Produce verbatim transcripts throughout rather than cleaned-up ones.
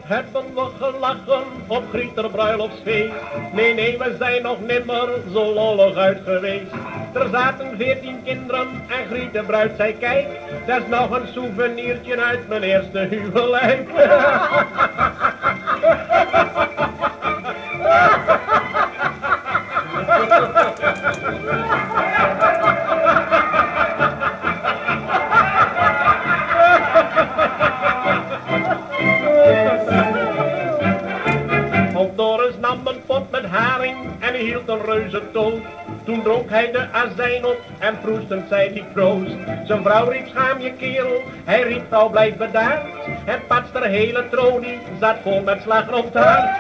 hebben we gelachen op Grieter bruiloftsfeest. Nee, nee, we zijn nog nimmer zo lollig uit geweest. Er zaten veertien kinderen en Griet de bruid zei kijk, dat is nog een souvenirtje uit mijn eerste huwelijk. Doris nam een pot met haring en hij hield een reuze toast. Toen dronk hij de azijn op en proestend zei hij proost. Zijn vrouw riep schaam je kerel, hij riep vrouw blijf bedaard. En pats der hele tronie zat vol met slagroomtaart.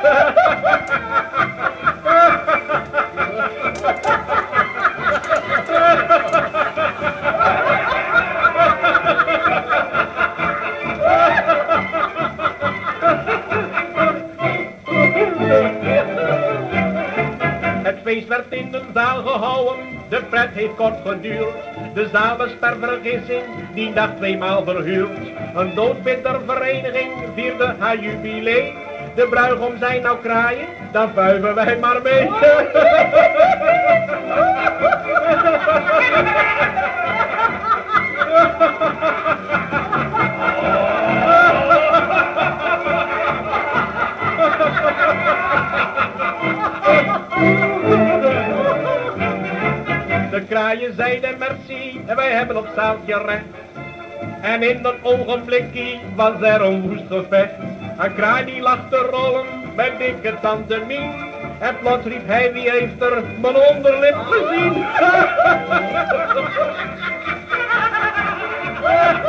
Het feest werd in een zaal gehouden, de pret heeft kort geduurd. De zaal was per vergissing, die dag tweemaal verhuurd. Een doodbitter vereniging vierde haar jubilee. De bruigom zei nou kraaien, dan vuiven wij maar mee. De kraaien zeiden merci en wij hebben op zaaltje recht. En in dat ogenblikkie was er een woest gevecht. Een kraai die lag te rollen bij dikke tante Mien. En plots riep hij wie heeft er mijn onderlip gezien.